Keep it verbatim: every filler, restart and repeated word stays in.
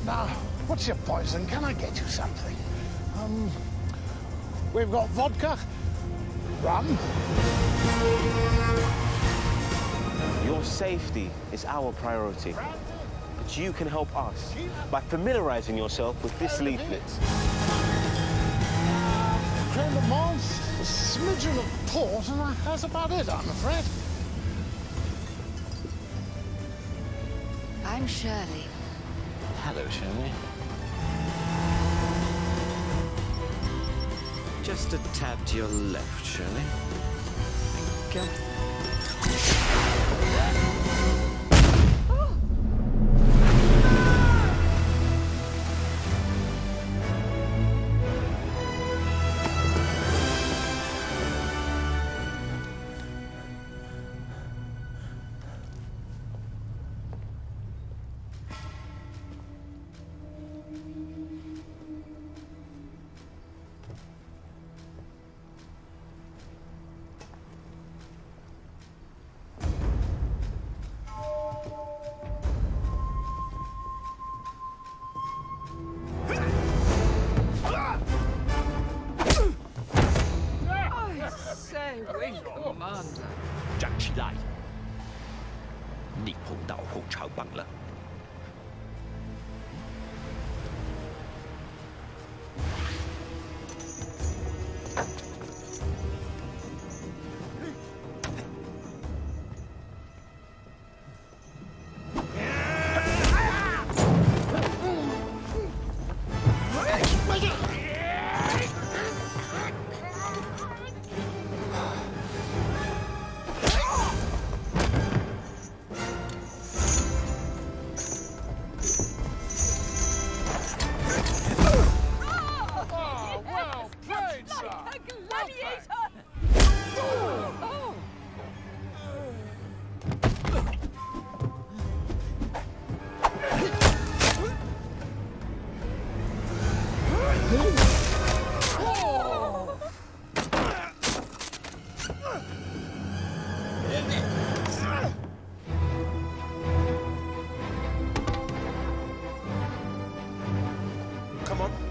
Now, what's your poison? Can I get you something? Um, we've got vodka, rum. Your safety is our priority. But you can help us by familiarizing yourself with this leaflet. Crème de menthe, a smidgen of port, and that's about it, I'm afraid. I'm Shirley. Hello, Shirley. Just a tad to your left, Shirley. Thank you. Say, Wing Commander. 站起来！你碰到红长棒了。 Come on.